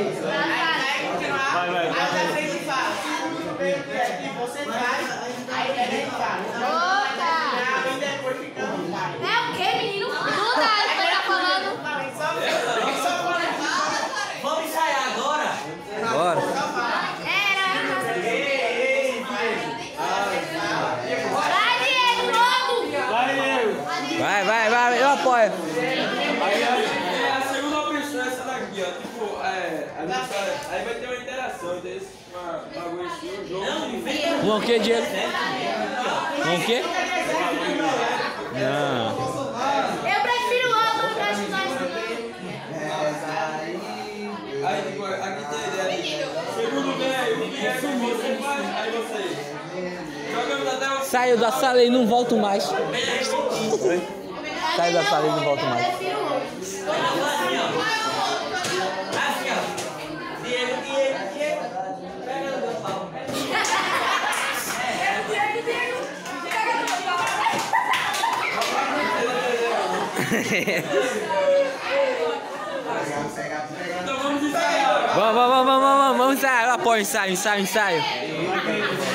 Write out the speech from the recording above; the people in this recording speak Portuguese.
Vai. Aí da frente fala. Aqui você faz, aí a gente fala. E depois ficamos vai. É o que, menino? Não dá, você tá falando. Vamos ensaiar agora? Bora. Vai, Diego, logo! Vai, eu apoio. Aí é a segunda opção, essa daqui, ó. Tipo, aí vai ter uma interação, tem esse bagulho assim, um jogo. Vão o que, Diego? Vão o quê? Não. Eu prefiro logo, eu acho que nós Aí, tipo, aqui tem a ideia. Segundo velho, você faz, aí você. Jogamos até o... Saio da sala e não volto mais. Saio da sala e não volto mais. eu prefiro logo. Assim, ó. Diego. Pega no meu pau. Diego. Pega no meu pau. Então vamos ensaiar. Vamos ensaiar. Eu apoio ensaio.